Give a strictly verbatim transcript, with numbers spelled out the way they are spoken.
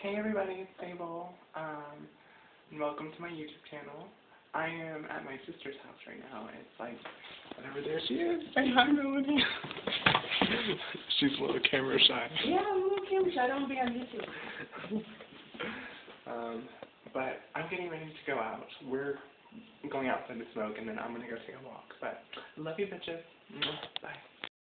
Hey everybody, it's Sable, um, and welcome to my YouTube channel. I am at my sister's house right now. It's like, whatever, there she is. Say hi, Melanie. She's a little camera shy. Yeah, I'm a little camera shy. I don't want to be on YouTube. um, but I'm getting ready to go out. We're going outside to smoke, and then I'm going to go take a walk. But love you, bitches. Bye.